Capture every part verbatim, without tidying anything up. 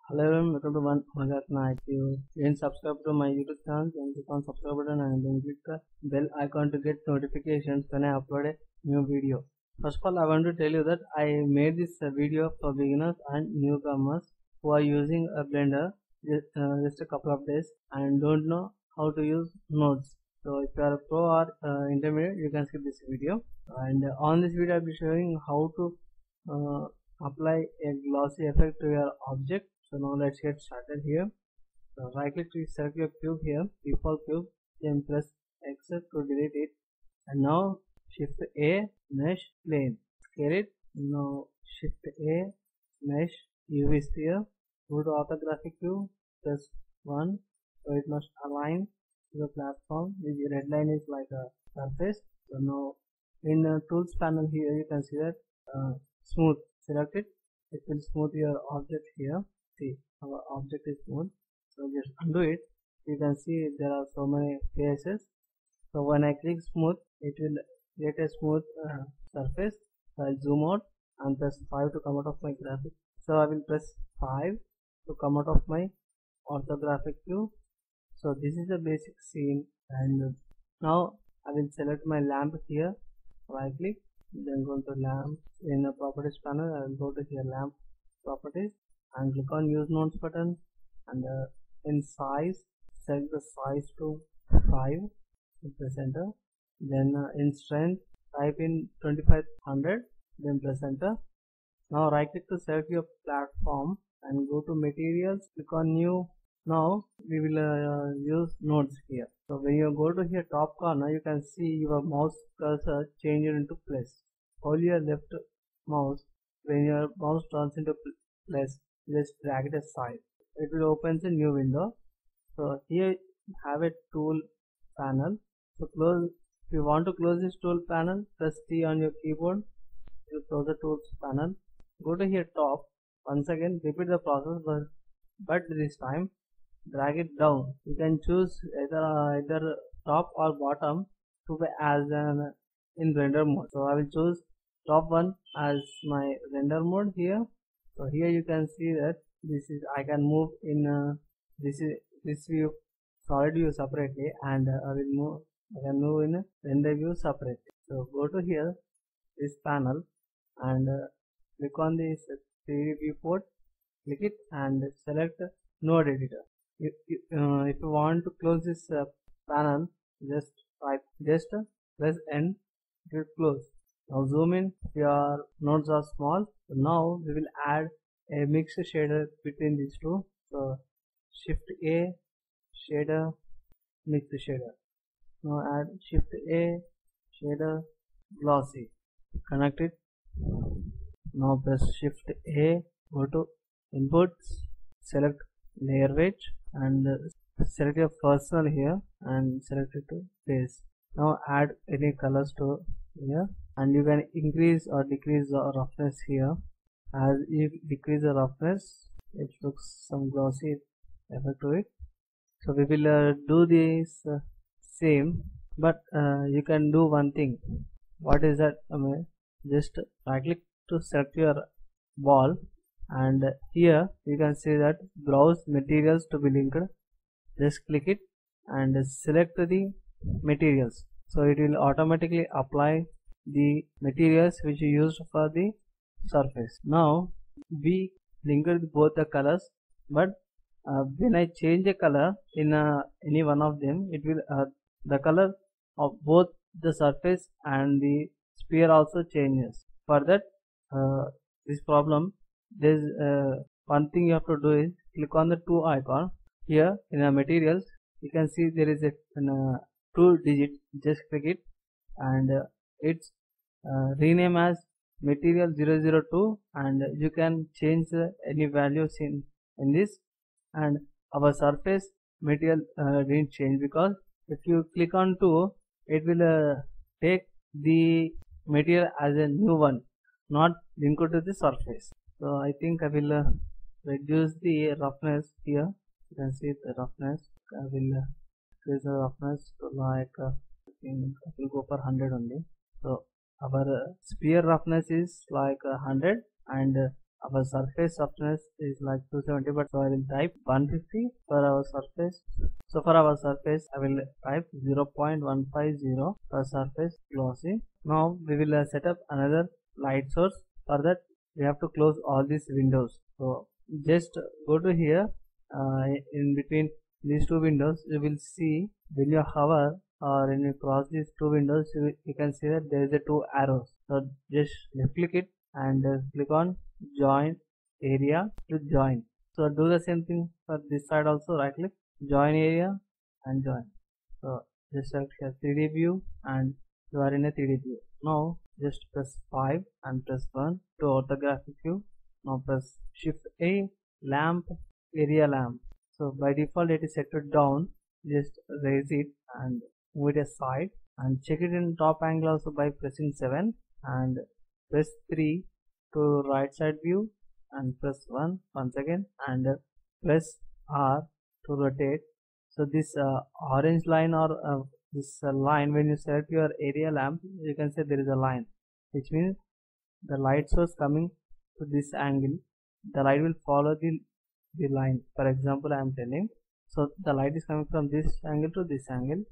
Hello everyone, welcome to one Magatna. If you didn't subscribe to my YouTube channel, then click on subscribe button and then click the bell icon to get notifications when I upload a new video. First of all, I want to tell you that I made this video for beginners and newcomers who are using a Blender just, uh, just a couple of days and don't know how to use nodes. So if you are a pro or uh, intermediate, you can skip this video. And uh, on this video, I'll be showing how to uh, apply a glossy effect to your object. So now let's get started here. So right click to select your cube here, default cube, then press X to delete it. And now shift A, mesh, plane, scale it. Now shift A, mesh, U V sphere, go to orthographic view, press one, so it must align to the platform. The red line is like a surface. So now in the tools panel here you can see that uh, smooth, select it, it will smooth your object here. See, our object is smooth, so just undo it. You can see there are so many faces. So when I click smooth, it will create a smooth uh, surface. So I'll zoom out and press five to come out of my graphic. So I will press five to come out of my orthographic view. So this is the basic scene, and now I will select my lamp here, right click, then go to lamp. In the properties panel I will go to here lamp properties and click on use nodes button, and uh, in size set the size to five, press enter. Then uh, in strength type in twenty-five hundred, then press enter. Now right click to select your platform and go to materials, click on new. Now we will uh, use nodes here. So when you go to here top corner, you can see your mouse cursor change it into place. Hold your left mouse. When your mouse turns into place, just drag it aside. It will open a new window. So here you have a tool panel. So close. If you want to close this tool panel, press T on your keyboard. You close the tools panel. Go to here top. Once again, repeat the process, but but this time drag it down. You can choose either either top or bottom to be as an in render mode. So I will choose top one as my render mode here. So here you can see that this is I can move in uh, this is this view solid view separately, and uh, I will move I can move in render view separately. So go to here this panel and uh, click on this three D viewport, click it and select node editor. If, if, uh, if you want to close this uh, panel, just type just uh, press N, it will close. Now zoom in. Your nodes are small. So now we will add a mixed shader between these two. So shift A, shader, mixed shader. Now add shift A, shader, glossy. Connect it. Now press shift A, go to inputs, select layer weight and uh, select your personal here and select it to face. Now add any colors to here, and you can increase or decrease the roughness here. As you decrease the roughness, it looks some glossy effect to it. So we will uh, do this uh, same, but uh, you can do one thing. What is that? I mean, just right click to select your ball, and here you can see that browse materials to be linked. Just click it and select the materials. So it will automatically apply the materials which you used for the surface. Now we linked both the colors, but uh, when I change a color in uh, any one of them, it will uh, the color of both the surface and the sphere also changes. For that uh, this problem, there's uh, one thing you have to do is click on the two icon here in the materials. You can see there is a uh, two digit. Just click it and uh, it's uh, rename as material zero zero two, and you can change uh, any values in in this. And our surface material uh, didn't change, because if you click on two, it will uh, take the material as a new one, not linked to the surface. So I think I will uh, reduce the roughness here. You can see the roughness. I will uh, increase the roughness to like uh, I think I will go for one hundred only. So our uh, sphere roughness is like uh, one hundred, and uh, our surface softness is like two seventy, but so I will type one fifty for our surface. So for our surface I will type zero point one five zero for surface glossy. Now we will uh, set up another light source. For that we have to close all these windows. So just go to here, uh, in between these two windows you will see when you hover or when you cross these two windows, you, you can see that there is a two arrows. So just left click it and uh, click on join area to join. So do the same thing for this side also. Right click, join area and join. So just select here three D view and you are in a three D view. Now just press five and press one to orthographic view. Now press shift A, lamp, area lamp. So by default it is set to down. Just raise it and move it aside and check it in top angle also by pressing seven and press three to right side view and press one once again and press R to rotate. So this uh, orange line or uh, this uh, line, when you select your area lamp, you can say there is a line, which means the light source coming to this angle, the light will follow the, the line. For example, I am telling, so the light is coming from this angle to this angle.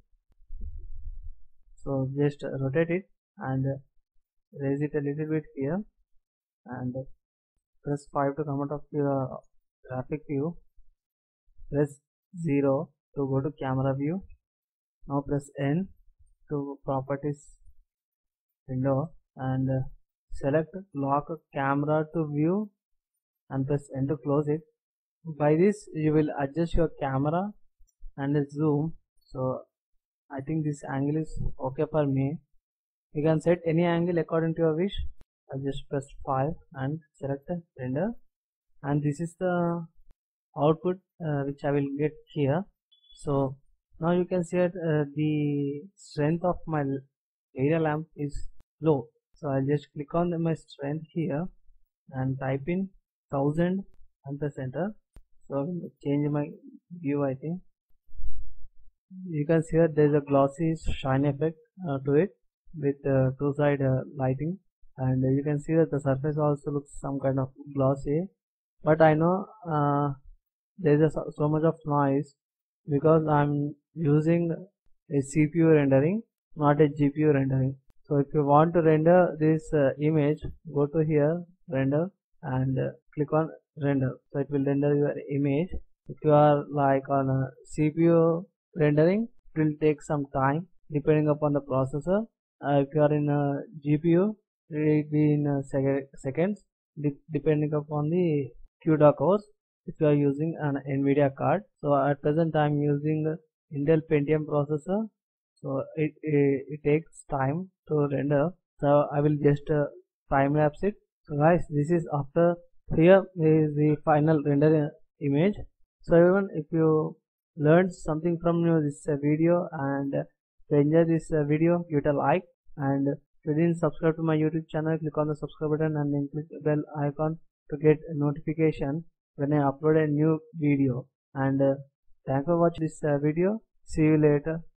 So just rotate it and raise it a little bit here and press five to come out of your graphic view. Press zero to go to camera view. Now press N to properties window and select lock camera to view and press N to close it. By this you will adjust your camera and zoom. So I think this angle is okay for me. You can set any angle according to your wish. I just press five and select render, and this is the output uh, which I will get here. So now you can see that uh, the strength of my area lamp is low. So I'll just click on the, my strength here and type in one thousand and press enter. So I will change my view. I think you can see that there is a glossy shine effect uh, to it with uh, two side uh, lighting, and uh, you can see that the surface also looks some kind of glossy, but I know uh, there is a, so much of noise because I'm using a C P U rendering, not a G P U rendering. So if you want to render this uh, image, go to here render and uh, click on render. So it will render your image. If you are like on a C P U rendering, it will take some time depending upon the processor. Uh, if you are in a G P U, it will be in uh, sec seconds de depending upon the CUDA cores if you are using an NVIDIA card. So at present I am using Intel Pentium processor, so it, it, it takes time to render. So I will just uh, time lapse it. So guys, this is after, here is the final render image. So everyone, if you learned something from this uh, video and uh, if you enjoy this uh, video, give it a like, and if you didn't subscribe to my YouTube channel, click on the subscribe button and then click the bell icon to get a notification when I upload a new video. And uh, thanks for watching this uh, video. See you later.